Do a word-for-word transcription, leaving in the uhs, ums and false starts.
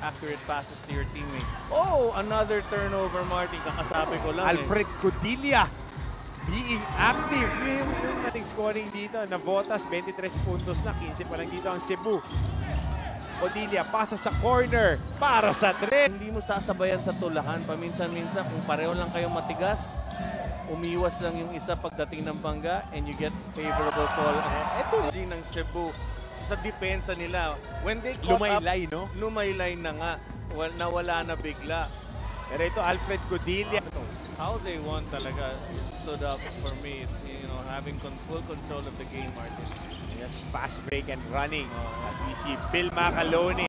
accurate passes to your teammate. Oh, another turnover, Martin. Kakasabi ko lang Alfred eh. Codilla being active. Yung ating scoring dito. Navotas, twenty-tres puntos na. fifteen pa lang dito ang Cebu. Codilla pasa sa corner para sa three. Hindi mo sasabayan sa tulahan. Paminsan-minsan, kung pareho lang kayong matigas, umiwas lang yung isa pagdating ng bangga and you get favorable call. Ito yung ng Cebu sa depensa nila. When they caught Lumaylay, up, no? lumaylay na nga. Well, nawala na bigla. Pero ito, Alfred Codilla. How they won talaga stood up for me. It's, you know, having con full control of the game, Martin. Yes, fast break and running. As we see Bill Macalone.